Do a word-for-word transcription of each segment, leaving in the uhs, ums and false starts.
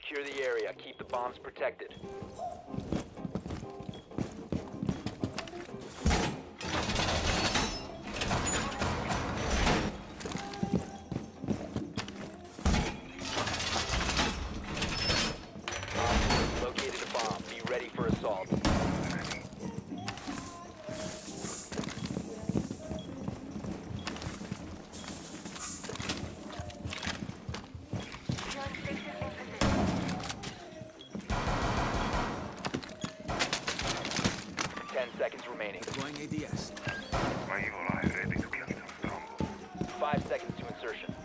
Secure the area. Keep the bombs protected. Located a bomb. Be ready for assault. Ten seconds remaining. Going A D S. My evil eye ready to kill them strong. Five seconds to insertion.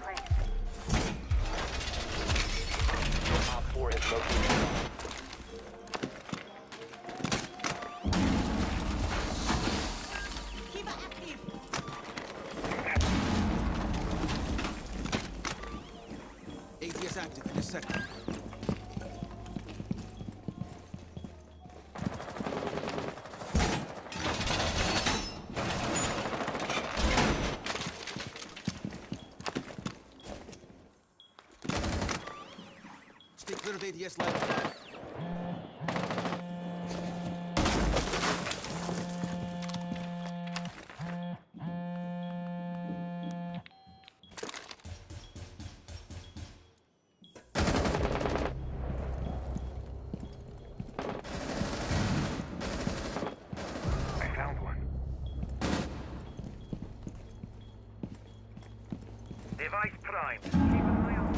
Op four has located a bomb. A D S active in a second. Stay clear of A D S light. I found one. Device primed. Keep an eye on.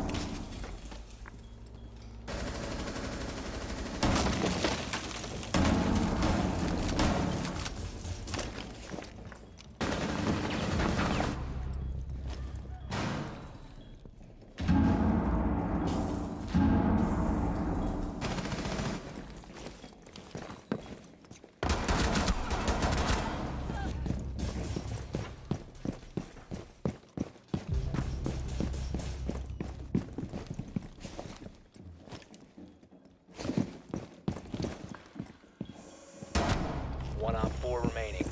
One op four remaining.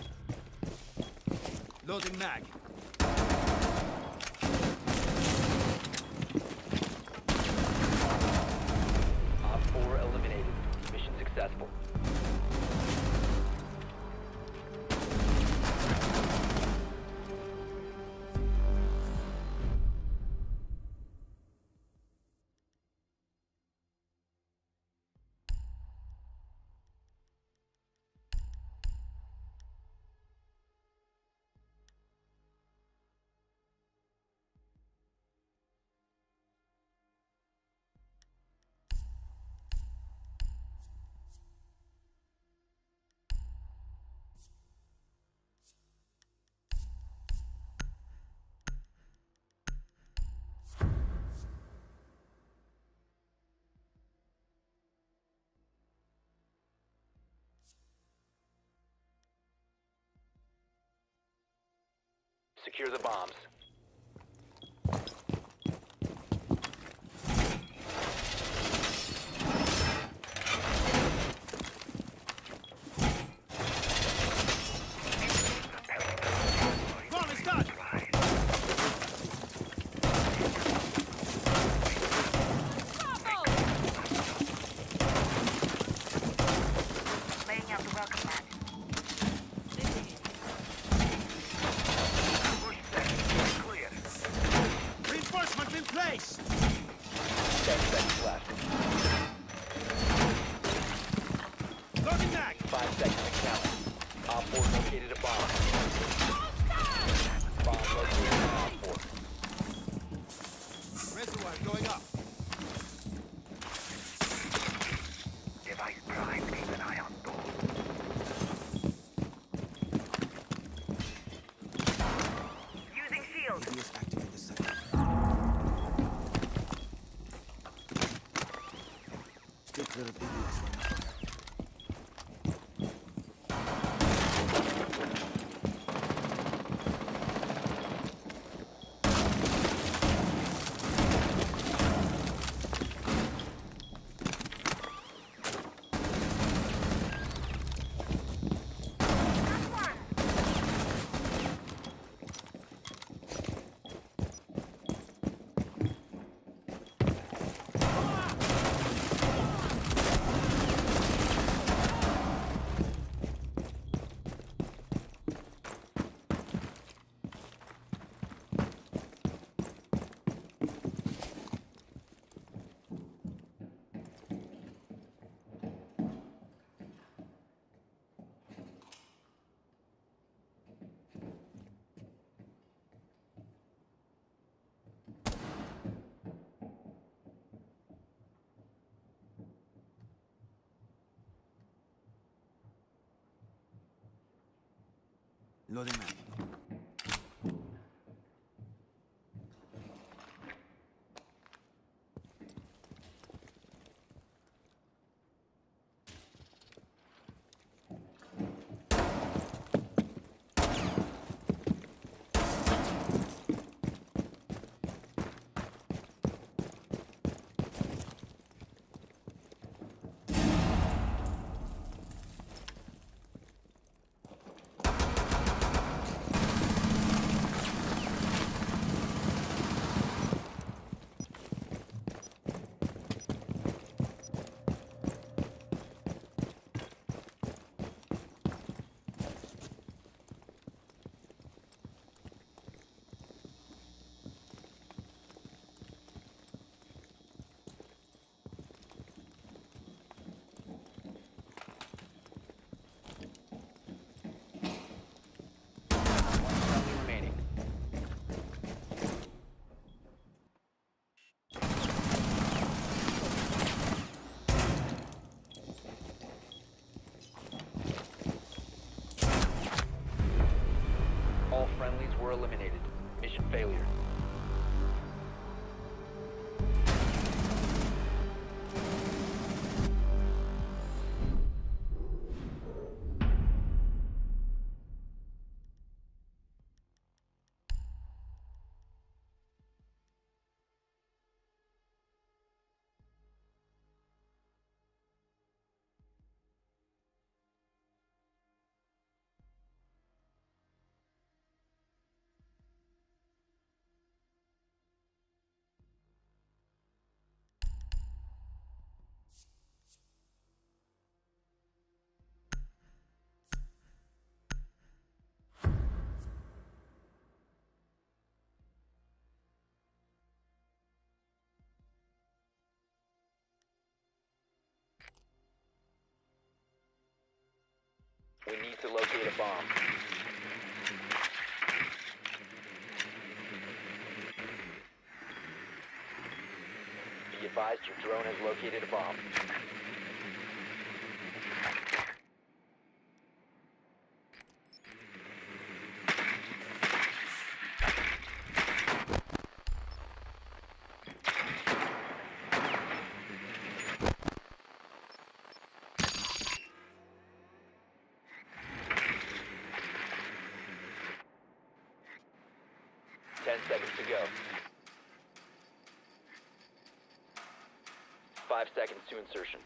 Loading mag. Op four eliminated. Mission successful. Secure the bombs. Bomb is done. Laying out the welcome mat. Reinforcement in place. Ten seconds left. Loading mag. Five seconds to count. Op four located a bomb. Bomb located on Op four. Reservoir going up. Device primed. Keep an eye on door. Using shield. A D S active in a second. Stay clear of A D S line of fire. Loading map. Friendly remaining. All friendlies were eliminated. Mission failure. We need to locate a bomb. Be advised your drone has located a bomb. Ten seconds to go. Five seconds to insertion.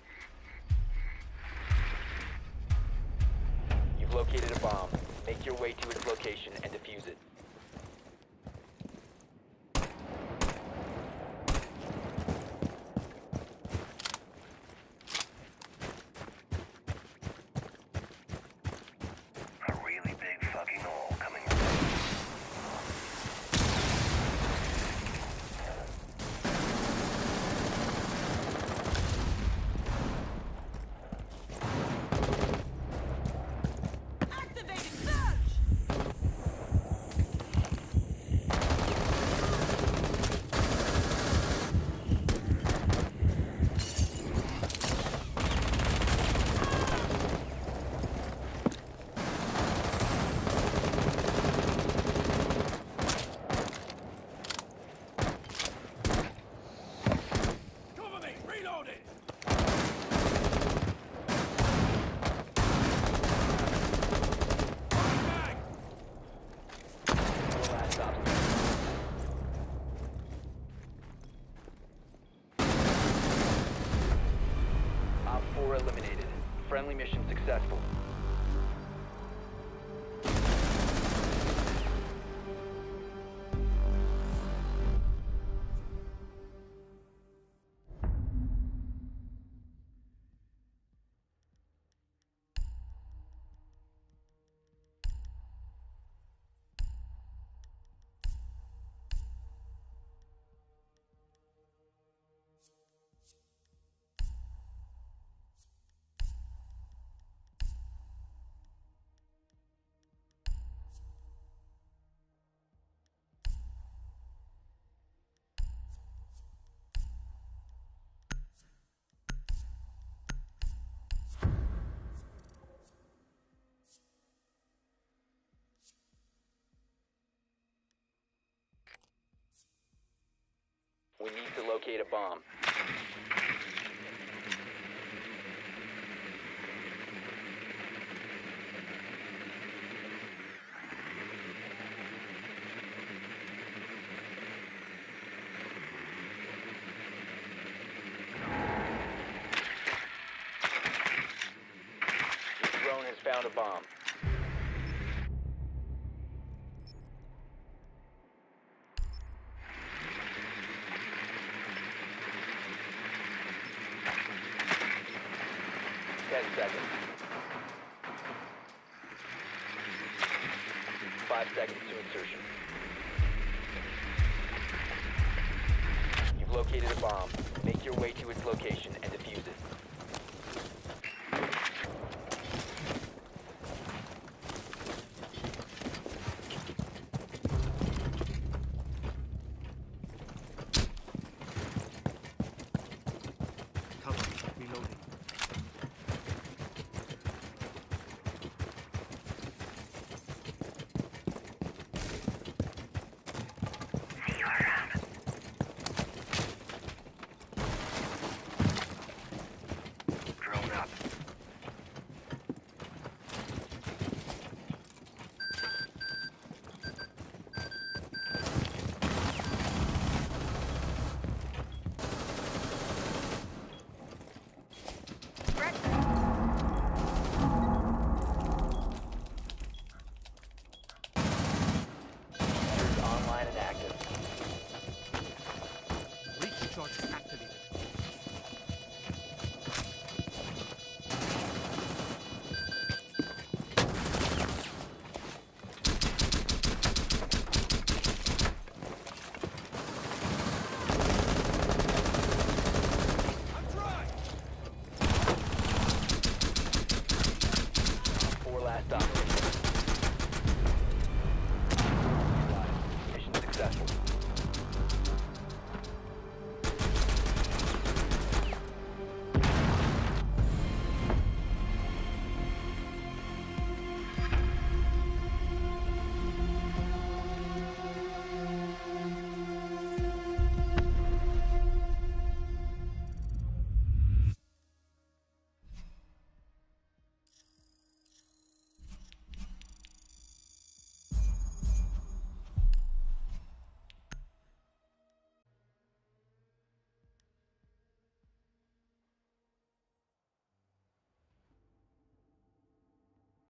You've located a bomb. Make your way to its location and defuse it. A really big fucking hole coming. Eliminated. Friendly mission successful. We need to locate a bomb. Your drone has found a bomb. Ten seconds. Five seconds to insertion. You've located a bomb. Make your way to its location and defuse it.